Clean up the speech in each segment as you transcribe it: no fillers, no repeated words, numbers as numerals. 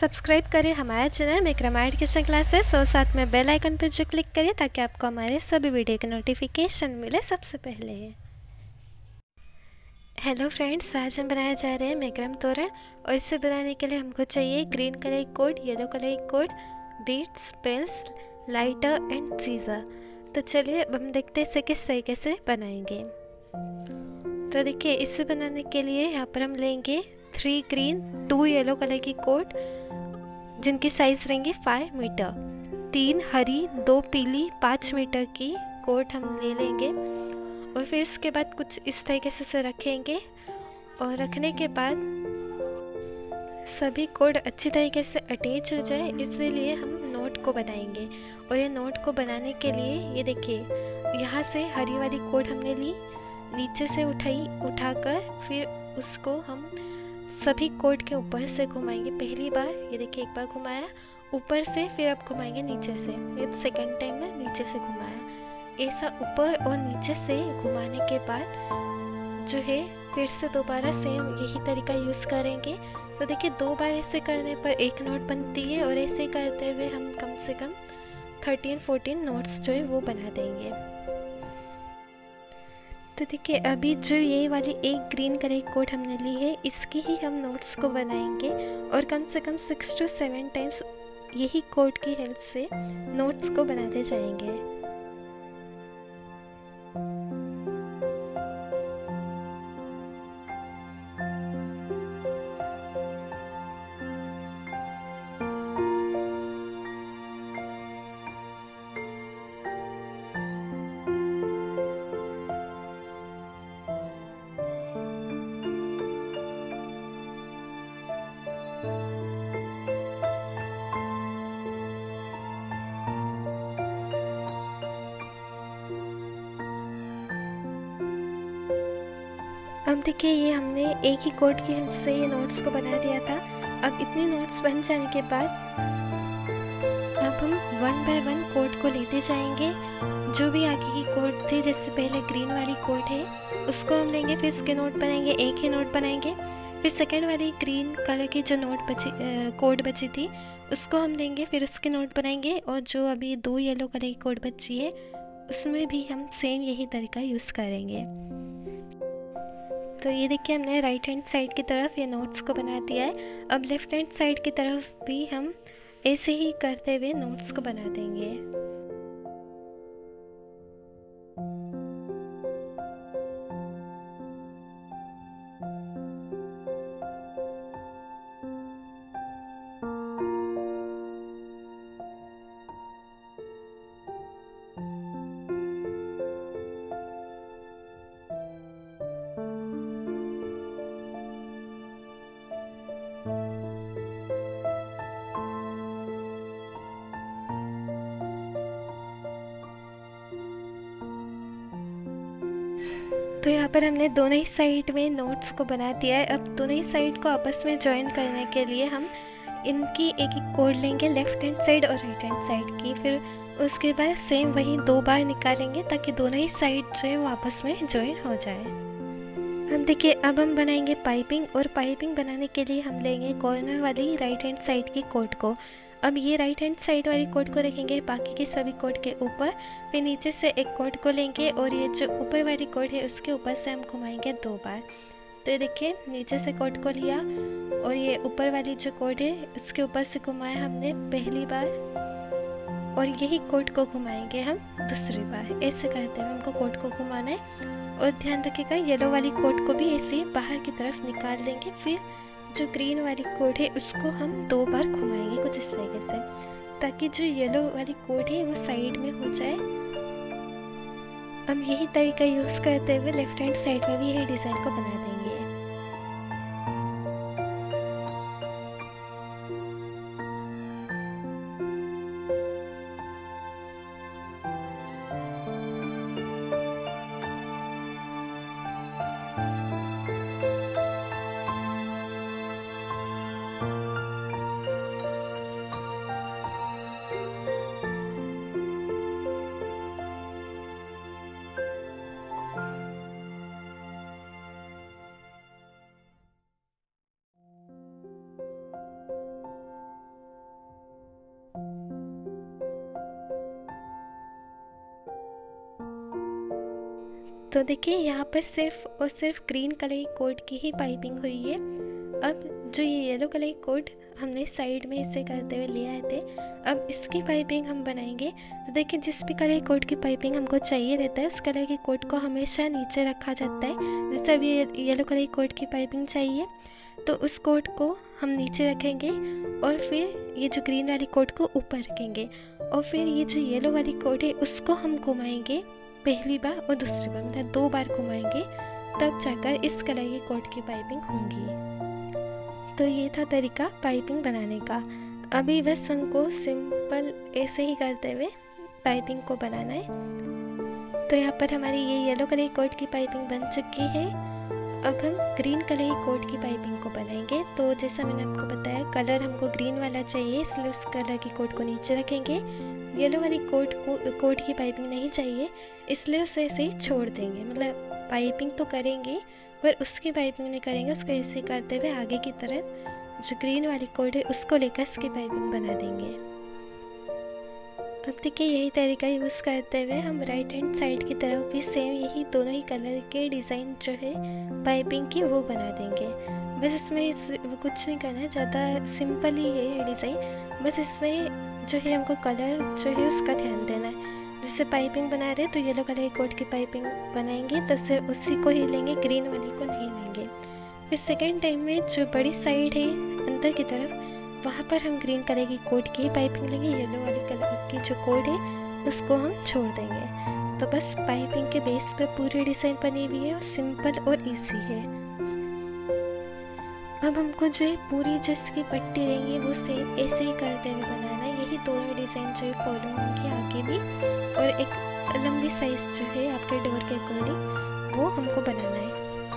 Subscribe करें हमारा channel मेक रामायण किचन क्लासेस और साथ में बेल आइकन पर जो क्लिक करें ताकि आपको हमारे सभी वीडियो के नोटिफिकेशन मिले सबसे पहले। हेलो फ्रेंड्स, आज हम बनाया जा रहे हैं मैक्रम तोरण और इसे बनाने के लिए हमको चाहिए green colour cord, yellow colour cord, beads, पेल्स, लाइटर एंड सीजर। तो चलिए अब हम देखते हैं इसे किस तरीके से बनाएंगे। तो देखिए, इसे बनाने के लिए यहाँ पर हम लेंगे 3 ग्रीन 2 येलो कलर की कोड जिनकी साइज़ रहेंगी 5 मीटर, 3 हरी 2 पीली 5 मीटर की कोड हम ले लेंगे और फिर इसके बाद कुछ इस तरीके से रखेंगे और रखने के बाद सभी कोड अच्छी तरीके से अटैच हो जाए इसलिए हम नोट को बनाएंगे। और ये नोट को बनाने के लिए ये देखिए, यहाँ से हरी वाली कोड हमने ली, नीचे से उठाकर फिर उसको हम सभी कोड के ऊपर से घुमाएंगे। पहली बार ये देखिए, एक बार घुमाया ऊपर से, फिर अब घुमाएंगे नीचे से, फिर सेकंड टाइम में नीचे से घुमाया। ऐसा ऊपर और नीचे से घुमाने के बाद जो है फिर से दोबारा सेम यही तरीका यूज़ करेंगे। तो देखिए, 2 बार ऐसे करने पर एक नोट बनती है और ऐसे करते हुए हम कम से कम 13-14 नोट्स जो है वो बना देंगे। तो देखिए, अभी जो ये वाली एक ग्रीन कलर की कोड हमने ली है इसकी ही हम नोट्स को बनाएंगे और कम से कम 6 to 7 टाइम्स यही कोड की हेल्प से नोट्स को बनाते जाएंगे। अब देखिए, ये हमने एक ही कोड की हेल्प से ये नोट्स को बना दिया था। अब इतने नोट्स बन जाने के बाद अब हम 1 बाय 1 कोड को लेते जाएंगे। जो भी आगे की कोड थी, जैसे पहले ग्रीन वाली कोड है उसको हम लेंगे, फिर इसके नोट बनाएंगे, एक ही नोट बनाएंगे। फिर सेकेंड वाली ग्रीन कलर की जो कोड बची थी उसको हम लेंगे, फिर उसके नोट बनाएंगे। और जो अभी 2 येलो कलर की कोड बची है उसमें भी हम सेम यही तरीका यूज़ करेंगे। तो ये देखिए, हमने राइट हैंड साइड की तरफ ये नोट्स को बना दिया है। अब लेफ्ट हैंड साइड की तरफ भी हम ऐसे ही करते हुए नोट्स को बना देंगे। तो यहाँ पर हमने दोनों ही साइड में नोट्स को बना दिया है। अब दोनों ही साइड को आपस में जॉइन करने के लिए हम इनकी एक एक कोड लेंगे, लेफ्ट हैंड साइड और राइट हैंड साइड की। फिर उसके बाद सेम वही 2 बार निकालेंगे ताकि दोनों ही साइड जो है वो आपस में जॉइन हो जाए। हम देखिए, अब हम बनाएंगे पाइपिंग और पाइपिंग बनाने के लिए हम लेंगे कॉर्नर वाली राइट हैंड साइड की कोड को। अब ये राइट हैंड साइड वाली कोड को रखेंगे बाकी के सभी कोड के ऊपर, फिर नीचे से एक कोड को लेंगे और ये जो ऊपर वाली कोड है उसके ऊपर से हम घुमाएंगे 2 बार। तो ये देखिए, नीचे से कोड को लिया और ये ऊपर वाली जो कोड है उसके ऊपर से घुमाया हमने पहली बार और यही कोड को घुमाएंगे हम दूसरी बार। ऐसे करते हुए हमको कोड को घुमाना है। और ध्यान रखिएगा, येलो वाली कोड को भी ऐसे बाहर की तरफ निकाल देंगे। फिर जो ग्रीन वाली कोड है उसको हम 2 बार घुमाएंगे कुछ इस तरीके से, ताकि जो येलो वाली कोड है वो साइड में हो जाए। अब यही तरीका यूज़ करते हुए लेफ्ट हैंड साइड में भी यही डिज़ाइन को बना देंगे। तो देखिए यहाँ पर सिर्फ और सिर्फ ग्रीन कलर की कोड की ही पाइपिंग हुई है। अब जो ये येलो कलर की कोड हमने साइड में इसे करते हुए ले आए थे, अब इसकी पाइपिंग हम बनाएंगे। तो देखिए जिस भी कलर की कोड की पाइपिंग हमको चाहिए रहता है, उस कलर की कोड को हमेशा नीचे रखा जाता है। जैसे अभी येलो कलर की कोड की पाइपिंग चाहिए, तो उस कोड को हम नीचे रखेंगे और फिर ये जो ग्रीन वाली कोड को ऊपर रखेंगे, और फिर ये जो येलो वाली कोड है उसको हम घुमाएंगे पहली बार और दूसरी बार, मतलब 2 बार घुमाएंगे, तब जाकर इस कलर की कोड की पाइपिंग होंगी। तो ये था तरीका पाइपिंग बनाने का। अभी बस हमको सिंपल ऐसे ही करते हुए पाइपिंग को बनाना है। तो यहाँ पर हमारी ये येलो कलर की कोड की पाइपिंग बन चुकी है। अब हम ग्रीन कलर की कोड की पाइपिंग को बनाएंगे। तो जैसा मैंने आपको बताया, कलर हमको ग्रीन वाला चाहिए, इसलिए उस कलर की कोड को नीचे रखेंगे। येलो वाली कोड की पाइपिंग नहीं चाहिए, इसलिए उसे ऐसे ही छोड़ देंगे। मतलब पाइपिंग तो करेंगे पर उसकी पाइपिंग नहीं करेंगे, उसको ऐसे करते हुए आगे की तरफ जो ग्रीन वाली कोड है उसको लेकर इसकी पाइपिंग बना देंगे। अब देखिए यही तरीका यूज़ करते हुए हम राइट हैंड साइड की तरफ भी सेम यही दोनों ही कलर के डिज़ाइन जो है पाइपिंग की वो बना देंगे। बस इसमें कुछ नहीं करना है, ज़्यादा सिंपल ही है ये डिज़ाइन। बस इसमें जो है हमको कलर जो है उसका ध्यान देना है। जैसे पाइपिंग बना रहे तो येलो कलर की कोड की पाइपिंग बनाएंगे, तो सिर्फ उसी को ही लेंगे, ग्रीन वाली को नहीं लेंगे। फिर सेकेंड टाइम में जो बड़ी साइड है अंदर की तरफ, वहाँ पर हम ग्रीन कलर की कोड की पाइपिंग लेंगे, येलो वाली कलर की जो कोड है उसको हम छोड़ देंगे। तो बस पाइपिंग के बेस पे पूरी डिज़ाइन बनी हुई है और सिंपल और इजी है। अब हमको जो है पूरी जो इसकी पट्टी रहेंगी वो सेम ऐसे ही करते हुए बनाना है। यही दोनों डिज़ाइन जो है फॉलो होंगी आगे भी, और एक लंबी साइज़ जो है आपके डोर के अकॉर्डिंग वो हमको बनाना है।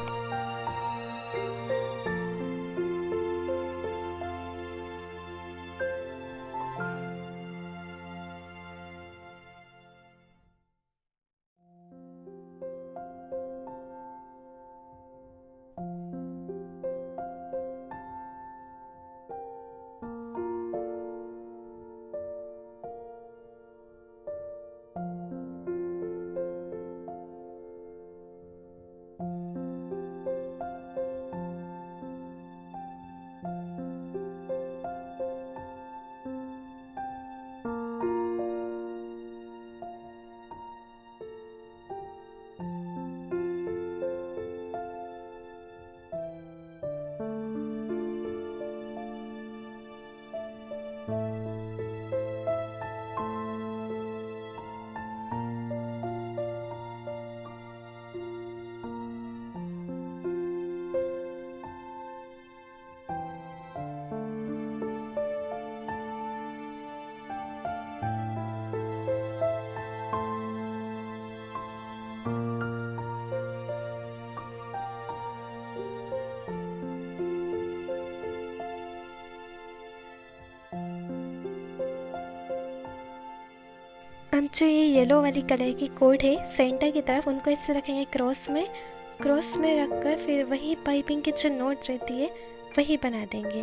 अब जो ये येलो वाली कलर की कोड है सेंटर की तरफ, उनको इससे रखेंगे क्रॉस में रखकर फिर वही पाइपिंग की जो नोट रहती है वही बना देंगे।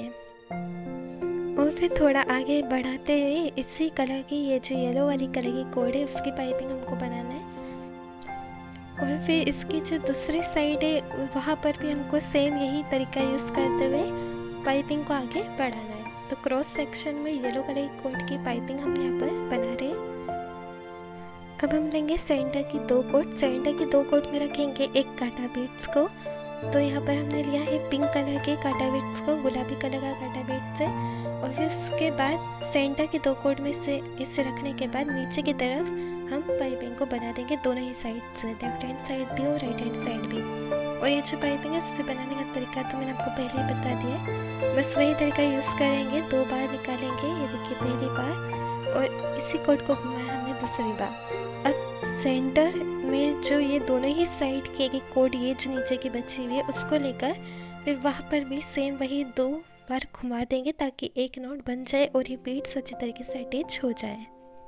और फिर थोड़ा आगे बढ़ाते हुए इसी कलर की ये जो येलो वाली कलर की कोड है उसकी पाइपिंग हमको बनाना है। और फिर इसकी जो दूसरी साइड है वहाँ पर भी हमको सेम यही तरीका यूज़ करते हुए पाइपिंग को आगे बढ़ाना है। तो क्रॉस सेक्शन में येलो कलर की कोड की पाइपिंग हम यहाँ पर बना रहे हैं। अब हम लेंगे सेंटर की 2 कोट में रखेंगे एक काटा बीट्स को। तो यहाँ पर हमने लिया है पिंक कलर के काटा बीट्स को, गुलाबी कलर का काटा बीट्स है। और फिर उसके बाद सेंटर की 2 कोट में इसे रखने के बाद नीचे की तरफ हम पाइपिंग को बना देंगे दोनों ही साइड से, लेफ्ट हैंड साइड भी और राइट हैंड साइड भी। और ये जो पाइपिंग है उससे बनाने का तरीका तो मैंने आपको पहले ही बता दिया है, बस वही तरीका यूज़ करेंगे। 2 बार निकालेंगे, ये देखिए पहली बार, और इसी कोट को घुमाया हमने दूसरी बार। अब सेंटर में जो ये दोनों ही साइड की एक कोड ये जो नीचे की बची हुई है उसको लेकर फिर वहाँ पर भी सेम वही 2 बार घुमा देंगे ताकि एक नोट बन जाए और ये बीट्स अच्छी तरीके से अटैच हो जाए।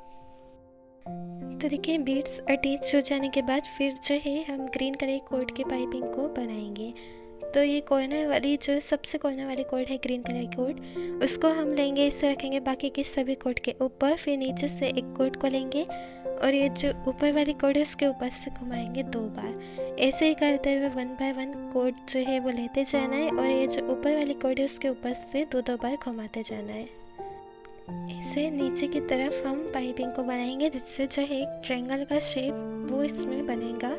तो देखिए बीट्स अटैच हो जाने के बाद फिर जो है हम ग्रीन कलर कोड के पाइपिंग को बनाएंगे। तो ये कॉर्नर वाली जो सबसे कॉर्नर वाली कोड है ग्रीन कलर की कोड, उसको हम लेंगे, इससे रखेंगे बाकी के सभी कोड के ऊपर। फिर नीचे से एक कोड को लेंगे और ये जो ऊपर वाली कोड है उसके ऊपर से घुमाएंगे 2 बार। ऐसे ही करते हुए 1 बाय 1 कोड जो है वो लेते जाना है और ये जो ऊपर वाली कोड है उसके ऊपर से 2-2 बार घुमाते जाना है। ऐसे नीचे की तरफ हम पाइपिंग को बनाएंगे, जिससे जो है एक ट्रायंगल का शेप वो इसमें बनेगा।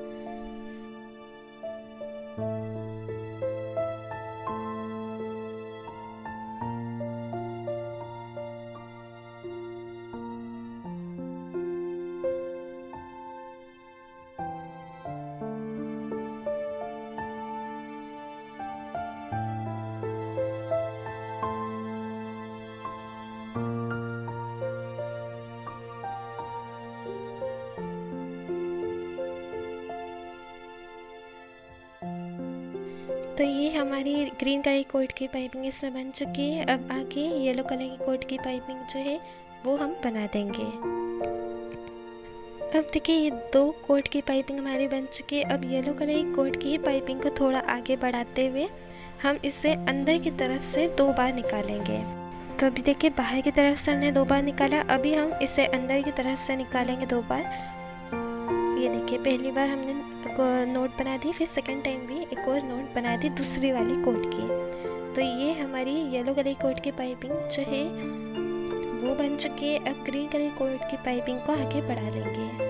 तो ये हमारी ग्रीन कलर की कोट की पाइपिंग इसमें बन चुकी है। अब आगे येलो कलर की कोट की पाइपिंग जो है वो हम बना देंगे। अब देखिए ये 2 कोट की पाइपिंग हमारी बन चुकी है। अब येलो कलर की कोट की पाइपिंग को थोड़ा आगे बढ़ाते हुए हम इसे अंदर की तरफ से 2 बार निकालेंगे। तो अभी देखिए बाहर की तरफ से हमने 2 बार निकाला, अभी हम इसे अंदर की तरफ से निकालेंगे 2 बार। ये देखिए पहली बार हमने नोट बना दी, फिर सेकंड टाइम भी एक और नोट बना दी दूसरी वाली कोट की। तो ये हमारी येलो कलर कोट की पाइपिंग जो है वो बन चुकी है। अब ग्रीन कलर कोट की पाइपिंग को आगे बढ़ा लेंगे।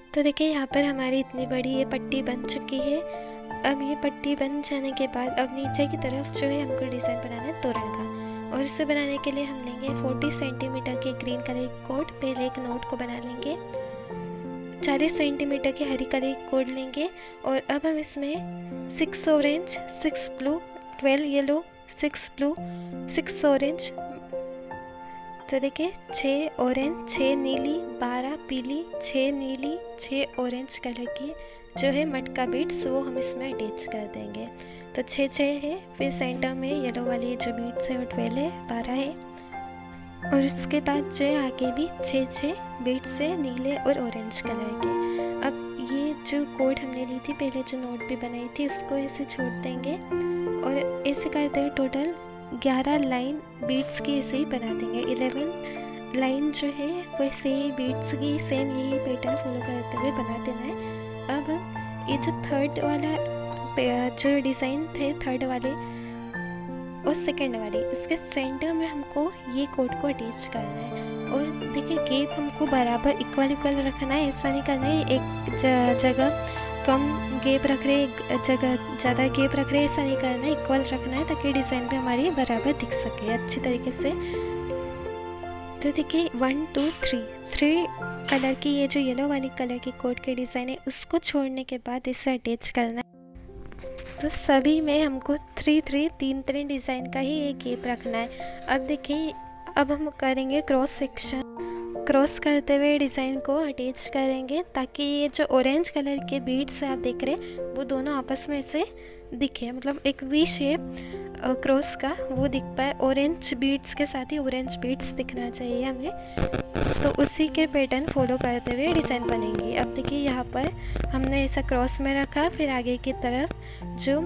तो देखिए यहाँ पर हमारी इतनी बड़ी ये पट्टी बन चुकी है। अब ये पट्टी बन जाने के बाद अब नीचे की तरफ जो है हमको डिज़ाइन बनाना है तोरण का, और इसे बनाने के लिए हम लेंगे 40 सेंटीमीटर के ग्रीन कलर की कोड। पहले एक नोट को बना लेंगे। 40 सेंटीमीटर की हरी कलर की कोड लेंगे, और अब हम इसमें 6 orange, 6 blue, 12 yellow, 6 blue, 6 orange, तो देखिए 6 ऑरेंज, 6 नीली, 12 पीली, 6 नीली, 6 ऑरेंज कलर की जो है मटका बीड्स वो हम इसमें अटैच कर देंगे। तो 6 है। फिर सेंटर में येलो वाली जो बीड्स है वो 12 है, 12 है, और इसके बाद जो है आगे भी 6 बीड्स है नीले और ऑरेंज कलर के। अब ये जो कोड हमने ली थी पहले, जो नोट भी बनाई थी, उसको ऐसे छोड़ देंगे और ऐसे करते हुए टोटल 11 लाइन बीड्स की ऐसे ही बना देंगे। 11 लाइन जो है वैसे ही बीड्स की सेम यही पैटर्न फॉलो करते हुए बना देना है। अब ये जो थर्ड वाला जो डिज़ाइन थे, थर्ड वाले और सेकंड वाले, इसके सेंटर में हमको ये कोड को अटैच करना है। और देखिए गैप हमको बराबर इक्वल रखना है, ऐसा नहीं करना है एक जगह कम गैप रख रहे, एक जगह ज़्यादा गैप रख रहे, ऐसा नहीं करना है, इक्वल रखना है ताकि डिज़ाइन भी हमारी बराबर दिख सके अच्छी तरीके से। तो देखिए 1 2 3 कलर की ये जो येलो वाली कलर की कोड के डिज़ाइन है उसको छोड़ने के बाद इसे अटैच करना है। तो सभी में हमको 3 डिज़ाइन का ही एक गैप रखना है। अब देखिए अब हम करेंगे क्रॉस सेक्शन। क्रॉस करते हुए डिज़ाइन को अटैच करेंगे ताकि ये जो ऑरेंज कलर के बीड्स आप देख रहे हैं वो दोनों आपस में से दिखे, मतलब एक वी शेप क्रॉस का वो दिख पाए। ऑरेंज बीड्स के साथ ही ऑरेंज बीड्स दिखना चाहिए हमें, तो उसी के पैटर्न फॉलो करते हुए डिज़ाइन बनेंगी। अब देखिए यहाँ पर हमने ऐसा क्रॉस में रखा, फिर आगे की तरफ जो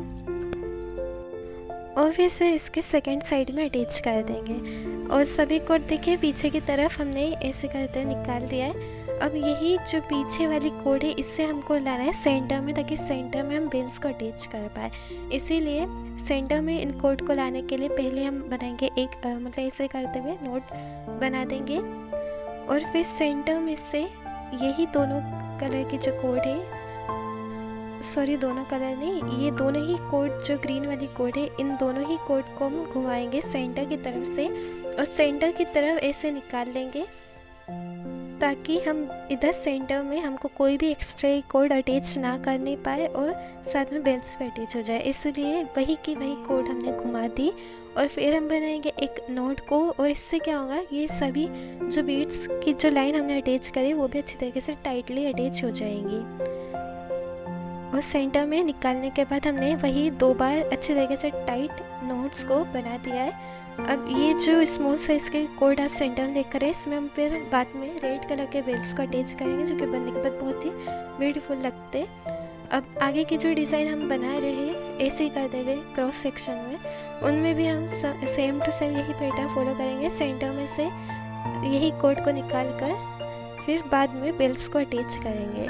और फिर से इसके सेकंड साइड में अटैच कर देंगे, और सभी को देखिए पीछे की तरफ हमने ऐसे करते हुए निकाल दिया है। अब यही जो पीछे वाली कोड है इससे हमको लाना है सेंटर में, ताकि सेंटर में हम बेल्स को अटैच कर पाए। इसीलिए सेंटर में इन कोड को लाने के लिए पहले हम बनाएंगे एक मतलब ऐसे करते हुए नोट बना देंगे, और फिर सेंटर में से यही दोनों कलर की जो कोड है, सॉरी दोनों कलर नहीं, ये दोनों ही कोड जो ग्रीन वाली कोड है, इन दोनों ही कोड को हम घुमाएंगे सेंटर की तरफ से, और सेंटर की तरफ ऐसे निकाल लेंगे ताकि हम इधर सेंटर में हमको कोई भी एक्स्ट्रा कोड अटैच ना करने पाए और साथ में बेल्स पे अटैच हो जाए। इसलिए वही की वही कोड हमने घुमा दी, और फिर हम बनाएंगे एक नोट को, और इससे क्या होगा, ये सभी जो बीड्स की जो लाइन हमने अटैच करी वो भी अच्छी तरीके से टाइटली अटैच हो जाएंगी। और सेंटर में निकालने के बाद हमने वही 2 बार अच्छी तरीके से टाइट नोट्स को बना दिया है। अब ये जो स्मॉल साइज़ के कोड आप सेंटर में देख रहे हैं, इसमें हम फिर बाद में रेड कलर के बेल्स को अटैच करेंगे जो कि बनने के बाद बहुत ही ब्यूटीफुल लगते। अब आगे की जो डिज़ाइन हम बना रहे हैं ऐसे ही करते हुए क्रॉस सेक्शन में, उनमें भी हम सेम टू सेम यही पैटर्न फॉलो करेंगे। सेंटर में से यही कोड को निकाल कर फिर बाद में बेल्स को अटैच करेंगे।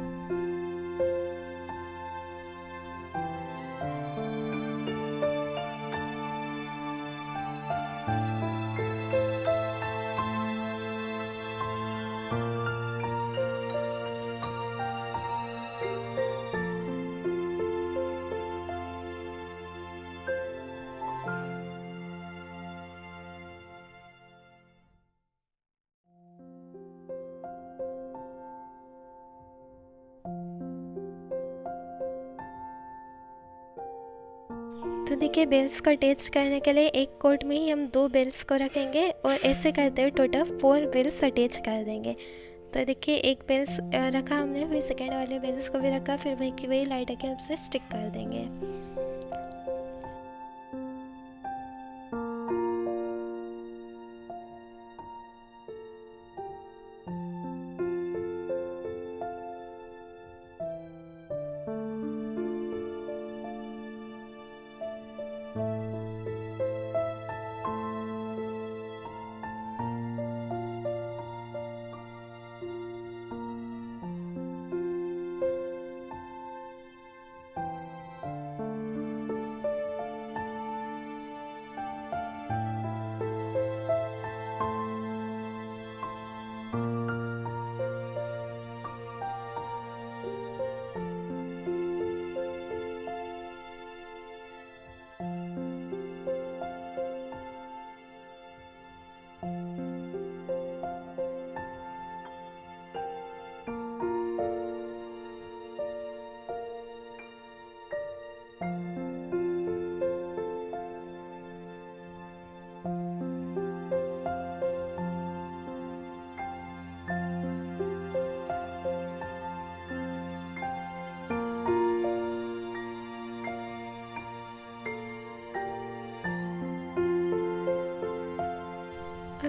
तो देखिए बेल्स को अटैच करने के लिए एक कोड में ही हम 2 बेल्स को रखेंगे, और ऐसे करते हुए टोटल 4 बेल्स अटैच कर देंगे। तो देखिए एक बेल्स रखा हमने, फिर सेकेंड वाले बेल्स को भी रखा, फिर वही की वही लाइट के हेल्प से स्टिक कर देंगे।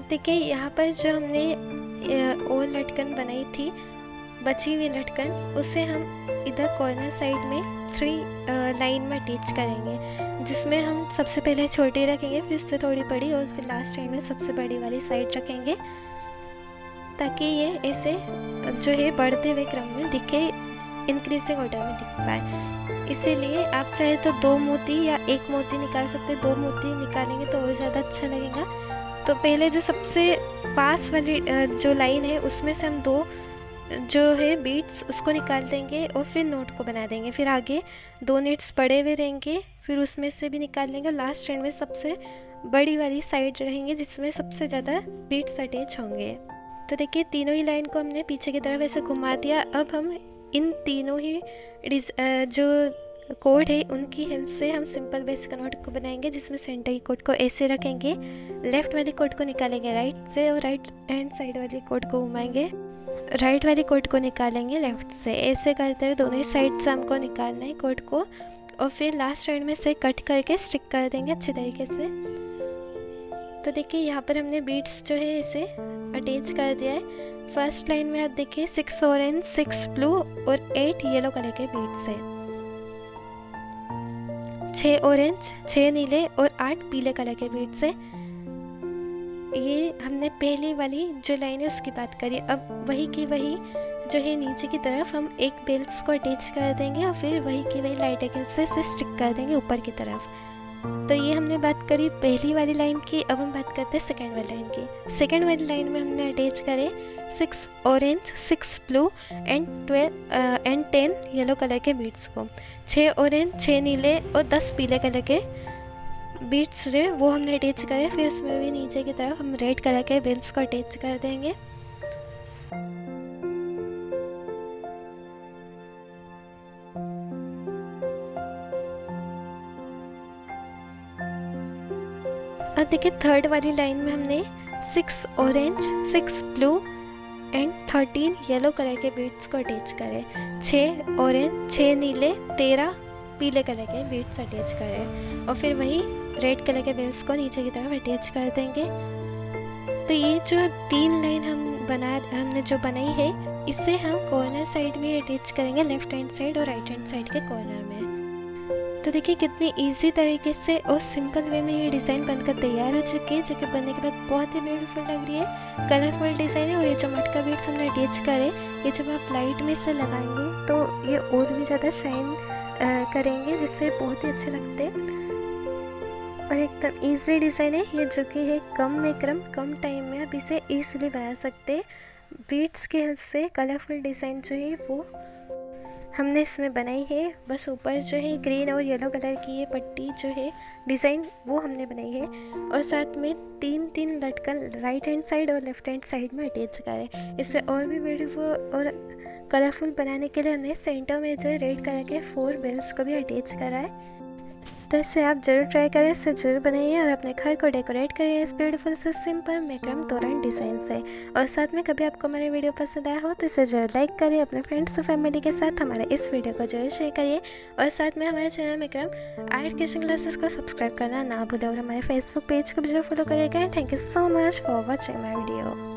अब देखिए यहाँ पर जो हमने और लटकन बनाई थी, बची हुई लटकन, उसे हम इधर कॉर्नर साइड में 3 लाइन में अटैच करेंगे, जिसमें हम सबसे पहले छोटी रखेंगे, फिर उससे थोड़ी बड़ी और फिर लास्ट एंड में सबसे बड़ी वाली साइड रखेंगे, ताकि ये ऐसे जो है बढ़ते हुए क्रम में दिखे, इंक्रीजिंग ऑर्डर में दिख पाए। इसीलिए आप चाहे तो 2 मोती या 1 मोती निकाल सकते हैं। 2 मोती निकालेंगे तो और ज़्यादा अच्छा लगेगा। तो पहले जो सबसे पास वाली जो लाइन है उसमें से हम 2 जो है बीट्स उसको निकाल देंगे और फिर नोट को बना देंगे। फिर आगे 2 नीड्स पड़े हुए रहेंगे, फिर उसमें से भी निकाल लेंगे और लास्ट एंड में सबसे बड़ी वाली साइड रहेंगे जिसमें सबसे ज़्यादा बीट्स अटैच होंगे। तो देखिए तीनों ही लाइन को हमने पीछे की तरफ ऐसे घुमा दिया। अब हम इन तीनों ही जो कोड है उनकी हेल्प से हम सिंपल बेसिक नोट को बनाएंगे, जिसमें सेंटर की कोड को ऐसे रखेंगे, लेफ्ट वाली कोड को निकालेंगे राइट से और राइट हैंड साइड वाली कोड को घुमाएंगे, राइट वाली कोड को निकालेंगे लेफ्ट से। ऐसे करते हुए दोनों ही साइड से हमको निकालना है कोड को और फिर लास्ट एंड में से कट करके स्टिक कर देंगे अच्छे तरीके से। तो देखिए यहाँ पर हमने बीट्स जो है इसे अटैच कर दिया है। फर्स्ट लाइन में आप देखिए 6 ऑरेंज, 6 ब्लू और 8 येलो कलर के बीट्स है। 6 ऑरेंज, 6 नीले और 8 पीले कलर के बीट्स है। ये हमने पहली वाली जो लाइन है उसकी बात करी। अब वही की वही जो है नीचे की तरफ हम एक बेल्स को अटैच कर देंगे और फिर वही की वही लाइट क्लिप से इसे स्टिक कर देंगे ऊपर की तरफ। तो ये हमने बात करी पहली वाली लाइन की। अब हम बात करते हैं सेकेंड वाली लाइन की। सेकेंड वाली लाइन में हमने अटैच करे 6 orange, 6 blue and 10 yellow colour के बीट्स को। 6 ऑरेंज, 6 नीले और 10 पीले कलर के बीट्स जो वो हमने अटैच करे। फिर उसमें भी नीचे की तरफ हम रेड कलर के बेल्स को अटैच कर देंगे। अब देखिए थर्ड वाली लाइन में हमने 6 orange, 6 blue and 13 yellow colour के बीट्स को अटैच करें। 6 ऑरेंज, 6 नीले, 13 पीले कलर के बीट्स अटैच करें और फिर वही रेड कलर के बेल्स को नीचे की तरफ अटैच कर देंगे। तो ये जो 3 लाइन हमने जो बनाई है, इसे हम कॉर्नर साइड में अटैच करेंगे, लेफ्ट हैंड साइड और राइट हैंड साइड के कॉर्नर में। तो देखिए कितनी इजी तरीके से और सिंपल वे में ये डिज़ाइन बनकर तैयार हो चुकी है, जो कि बनने के बाद बहुत ही ब्यूटीफुल लग रही है। कलरफुल डिज़ाइन है और ये जो मटका बीट्स हमने अटैच करे, ये जब आप लाइट में से लगाएंगे तो ये और भी ज़्यादा शाइन करेंगे, जिससे बहुत ही अच्छे लगते हैं। और एकदम ईजी डिज़ाइन है ये, जो कि है कम में कम टाइम में आप इसे ईजिली बना सकते हैं। बीट्स की हेल्प से कलरफुल डिज़ाइन जो है वो हमने इसमें बनाई है। बस ऊपर जो है ग्रीन और येलो कलर की ये पट्टी जो है डिज़ाइन वो हमने बनाई है और साथ में 3 लटकन राइट हैंड साइड और लेफ्ट हैंड साइड में अटैच करें। इसे और भी ब्यूटीफुल और कलरफुल बनाने के लिए हमने सेंटर में जो है रेड कलर के 4 बेल्स को भी अटैच करा है। तो इसे आप ज़रूर ट्राई करें, इसे ज़रूर बनाइए और अपने घर को डेकोरेट करिए इस ब्यूटीफुल से सिंपल मैक्रम तोरण डिज़ाइन से। और साथ में कभी आपको हमारी वीडियो पसंद आया हो तो इसे ज़रूर लाइक करिए, अपने फ्रेंड्स और फैमिली के साथ हमारे इस वीडियो को ज़रूर शेयर करिए और साथ में हमारे channel macrame art kitchen classes को सब्सक्राइब करना ना भूलें और हमारे फेसबुक पेज को भी जरूर फॉलो करिएगा। Thank you so much for watching my video.